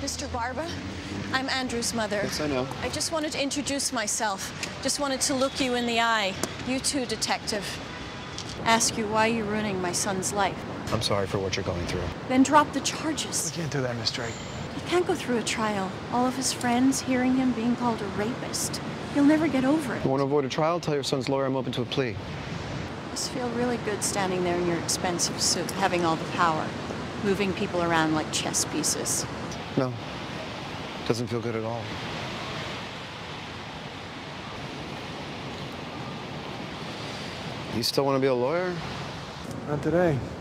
Mr. Barba, I'm Andrew's mother. Yes, I know. I just wanted to introduce myself. Just wanted to look you in the eye. You too, detective. Ask you why you're ruining my son's life. I'm sorry for what you're going through. Then drop the charges. We can't do that, Miss Drake. He can't go through a trial. All of his friends hearing him being called a rapist. He'll never get over it. You want to avoid a trial? Tell your son's lawyer I'm open to a plea. Must feel really good standing there in your expensive suit, having all the power, moving people around like chess pieces. No. Doesn't feel good at all. You still want to be a lawyer? Not today.